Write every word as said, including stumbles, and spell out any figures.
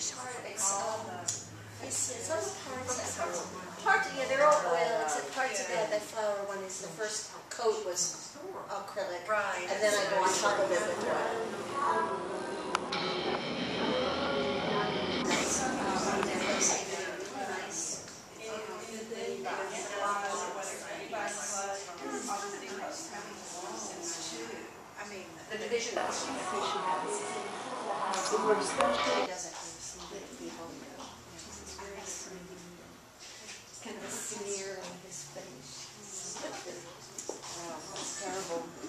It's, um, it's, it's all parts of part. Yeah, they're all oil. Except parts of that. That flower one is the first coat was acrylic, right? And then I go on top of it with oil. I mean, the division of she doesn't receive people. It's kind of a sneer on his face. Wow, that's terrible.